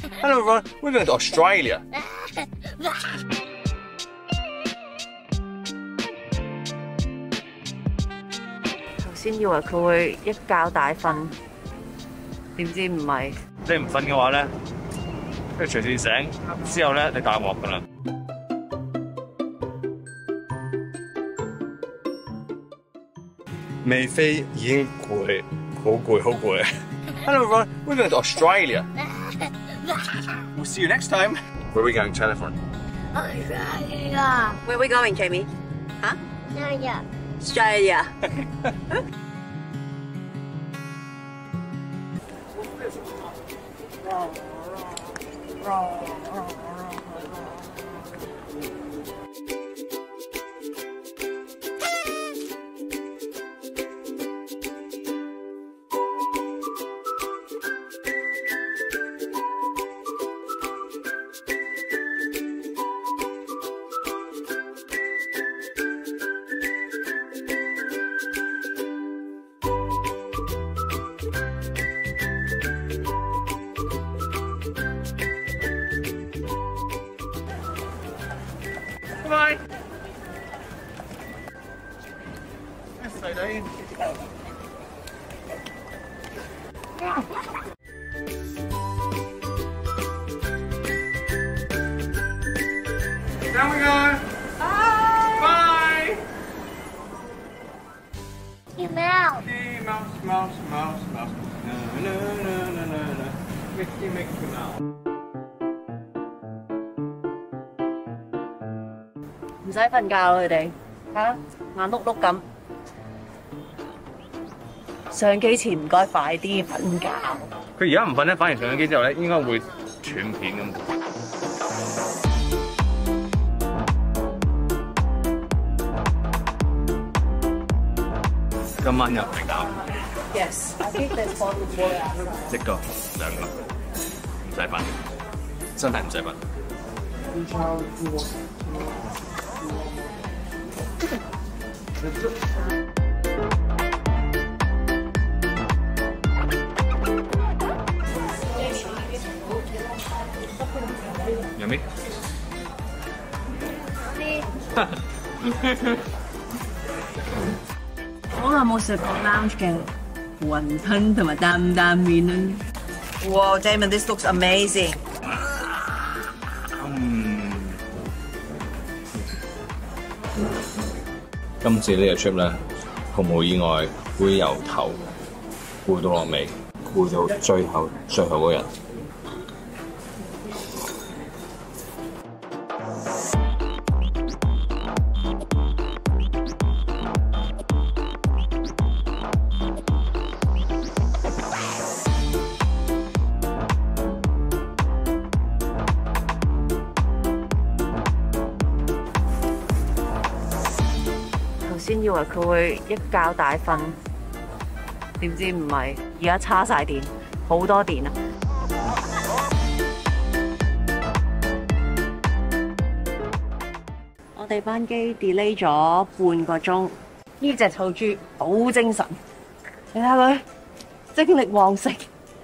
Hello everyone, we're going to Australia. 頭先以為佢會一覺大瞓，點知唔係。 你唔瞓嘅話咧，跟住隨時醒之後咧，你大鑊㗎啦。未飛已經攰，好攰，好攰。Hello everyone, we're going to Australia. We'll see you next time. Where are we going, Jennifer? Australia. Where are we going, Jamie? Huh? Australia. Australia. Bye. That's so nice. Down we go. Bye. Bye. Mickey Mouse. Mickey Mouse, mouse, mouse, mouse. No, no, no, no, no, no. Mickey, Mickey Mouse. 唔使瞓覺佢哋嚇，眼碌碌咁。上機前唔該快啲瞓覺。 佢而家唔瞓咧，反而上咗機之後咧，應該會斷片咁。今晚又瞓覺。 Yes, I think there's one more. 一個、兩個，唔使瞓，真係唔使瞓。Yummy? 好耐冇食過 lounge 嘅雲吞同埋擔擔麵啦。Wow, Damon, this looks amazing. 今次呢個 trip 咧，毫無意外會由頭攰到落尾，攰到最後嗰日。 先以為佢會一覺大瞓，點知唔係，而家叉晒電，好多電啊！我哋班機 delay 咗半個鐘，呢隻臭豬好精神，你睇下佢精力旺盛。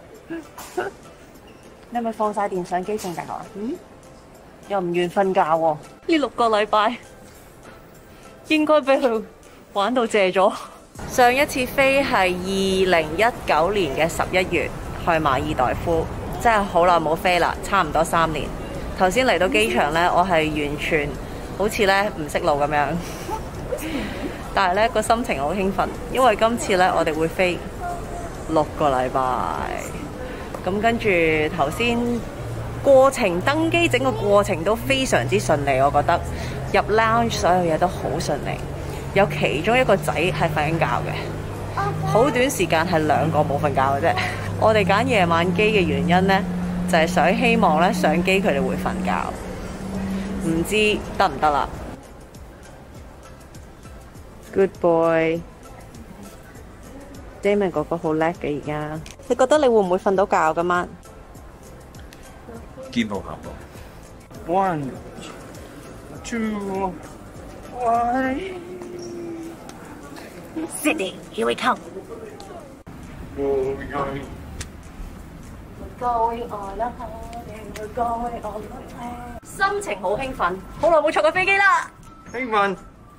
你係咪放晒電上機瞓覺啊？又唔願瞓覺喎，呢6個禮拜。應該俾佢玩到謝咗。上一次飛係2019年嘅11月去馬爾代夫，真係好耐冇飛啦，差唔多3年。頭先嚟到機場呢，我係完全好似呢唔識路咁樣，但係呢個心情好興奮，因為今次呢，我哋會飛6個禮拜。咁跟住頭先過程登機整個過程都非常之順利，我覺得。入 lounge 所有嘢都好順利，有其中一個仔係瞓緊覺嘅，好短時間係2個冇瞓覺嘅啫。我哋揀夜晚機嘅原因呢，就係想希望咧上機佢哋會瞓覺，唔知得唔得啦 ？Good boy， Damon 哥哥好叻嘅而家。你覺得你會唔會瞓到覺今晚？ 見步行步。1, 2, 1. Sydney, here we come. Where are we going? 心情好興奮，好耐冇坐過飛機啦！ 興奮！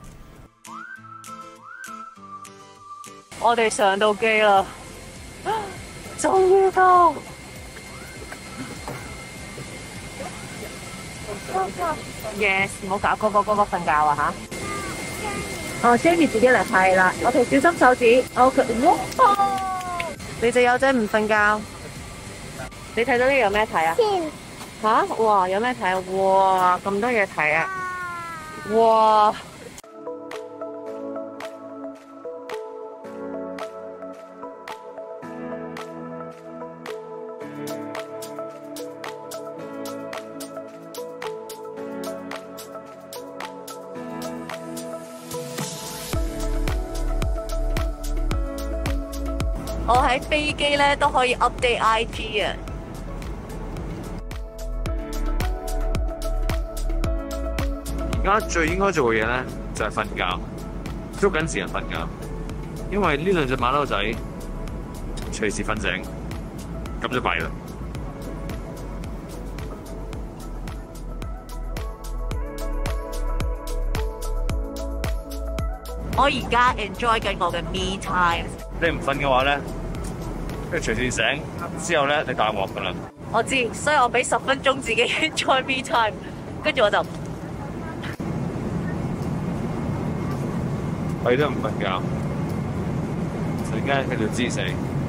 我哋上到機啦，終於到。Yes， 唔好搞嗰個瞓覺啊嚇！哦 ，Jamie 自己嚟係啦，我哋小心手指。OK， 哇！你隻友仔唔瞓覺，你睇到呢個有咩睇啊？嚇！哇，有咩睇啊？哇，咁多嘢睇啊！哇！我喺飛機咧都可以 update IG 啊！ 而家最應該做嘅嘢咧就係瞓覺，捉緊時間瞓覺，因為呢兩隻馬騮仔隨時瞓醒，咁就弊啦。 我而家 enjoy 緊我嘅 me time。 你唔瞓嘅話咧，跟住隨時醒之後咧，你大鑊噶啦。 我知，所以我俾10分鐘自己 enjoy me time， 跟住我就佢都唔瞓覺，陣間喺度知死。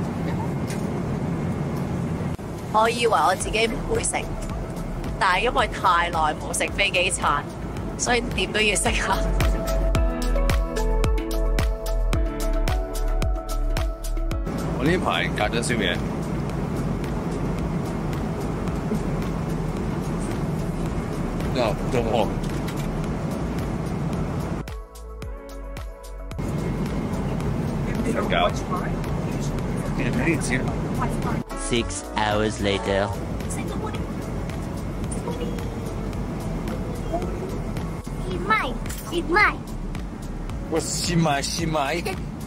我以為我自己唔會食，但係因為太耐冇食飛機餐，所以點都要食下。 我呢排隔咗宵夜，中學瞓覺，你睇電視。 6 hours later. Eat mine. 我試埋。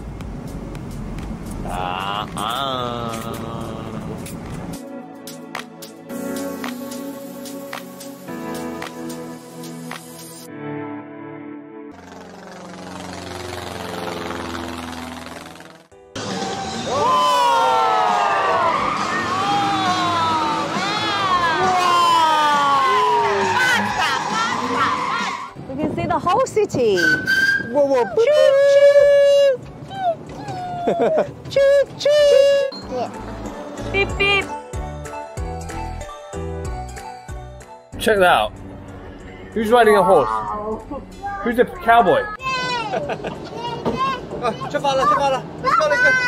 You can see the whole city. Whoa. Yeah. Beep beep. Check that out. Who's riding a horse? Who's a cowboy? 出發啦！ Let's go!